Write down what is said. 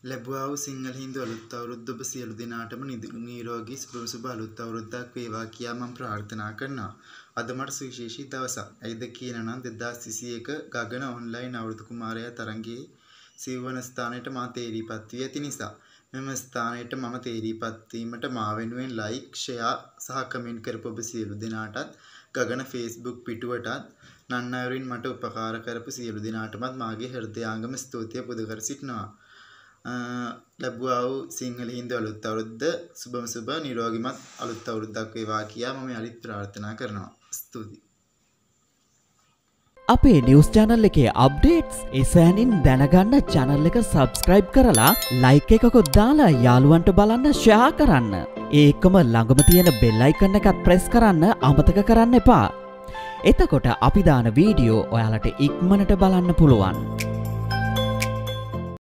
ලැබුවා වූ සිංහල හින්දු අලුත් අවුරුද්ද ඔබ සියලු දෙනාටම නිරෝගී සුබ වේවා අවුරුද්දක් වේවා කියා මම ප්‍රාර්ථනා කරනවා. අද මට සුවිශේෂී දවසක්. ඇයිද කියනනම් 2021 ගගන ඔන්ලයින් අවුරුදු කුමාරයා තරඟයේ සිව්වන ස්ථානයට මා තේරීපත් වී ඇති නිසා මෙම ස්ථානයට මම තේරීපත් වීමට මා වෙනුවෙන් ලයික්, ෂෙයා සහ කමෙන්ට් කරපු ඔබ සියලු දෙනාටත් ගගන Facebook පිටුවටත් නන්නවරින් මට උපකාර කරපු සියලු දෙනාටමත් මාගේ හෘදයාංගම ස්තුතිය පුද කර සිටිනවා. ලැබුවා වූ සිංහල හින්දු අලුත් අවුරුද්ද සුබ නිරෝගීමත් අලුත් අවුරුද්දක් වේවා කියා මම යලිත් ප්‍රාර්ථනා කරනවා. ස්තුතියි. අපේ නිවුස් channel එකේ updates ඉසෑනින් දැනගන්න channel එක subscribe කරලා like එකකුත් දාලා යාළුවන්ට බලන්න share කරන්න. ඒකම ළඟම තියෙන bell icon එකත් press කරන්න අමතක කරන්න එපා. එතකොට අපි දාන වීඩියෝ ඔයාලට ඉක්මනට බලන්න පුළුවන්.